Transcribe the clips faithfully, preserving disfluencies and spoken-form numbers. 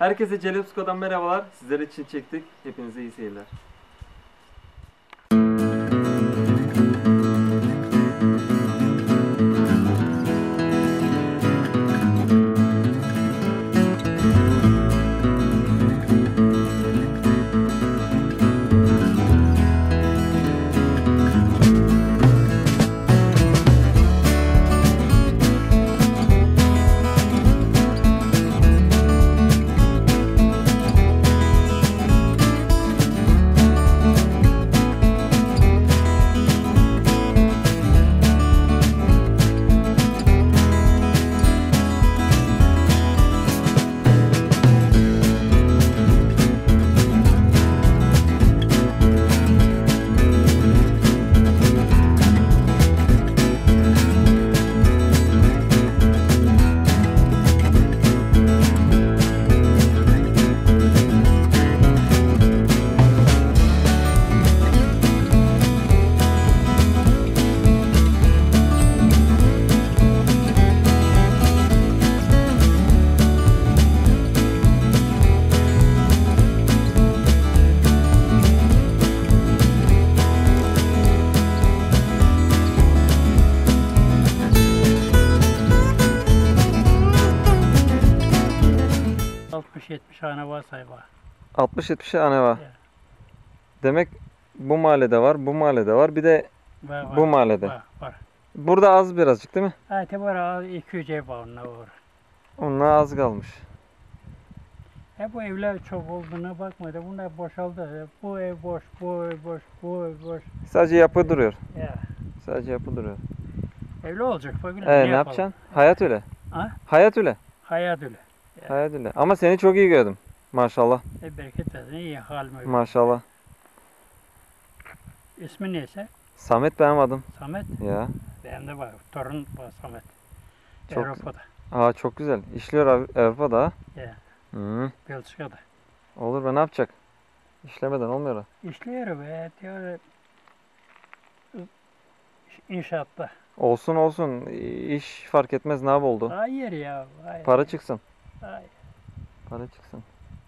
Herkese Celepsko'dan merhabalar. Sizler için çektik. Hepinize iyi seyirler. altmış yetmiş hane var sayfa. altmış yetmiş hane var. Evet. Demek bu mahallede var, bu mahallede var. Bir de Var, var, bu mahallede. Var, var. Burada az birazcık değil mi? Evet, var iki yüz ev var onunla var. Onlar az kalmış. E bu evler çok olduğuna bakma da bunlar boşaldı. Bu ev boş, bu ev boş, bu ev boş. Sadece yapı duruyor. Ya. Sadece yapı duruyor. Öyle olacak. Bugün Ee, ne, ne yapalım? yapacaksın? Hayat öyle. Ha? Hayat öyle. Hayat öyle. Ya. Hayat öyle. Ama seni çok iyi gördüm. Maşallah. E bereket versin. İyi halim öyle. Maşallah. İsmin neyse? Samet benim adım. Samet. Ya. Benim de var. Torun var Samet. Çok Avrupa'da. Aa çok güzel. İşliyor Av- Avrupa'da ha. Ya. Hı. Belçika'da. Olur be, ne yapacak? İşlemeden olmuyor ha. İşliyor be. Diyor. İnşaatta. Olsun olsun. İş fark etmez, ne yap oldu. Hayır ya. Hayır. Para çıksın. Hayır. Para çıksın.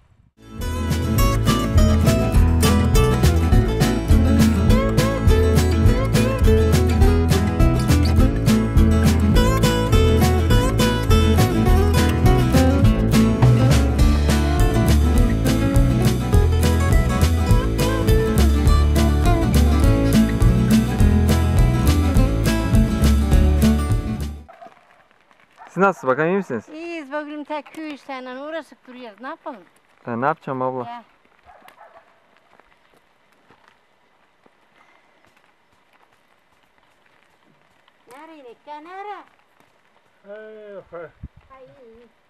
Siz nasılsınız bakalım, iyi misiniz? İyiyiz, bugün tek köy işlerle uğraşıp duruyoruz. Ne yapalım? Ya ne yapacağım abla? Ya. Nereye gittik ya, nere? Hey, hey. Ay,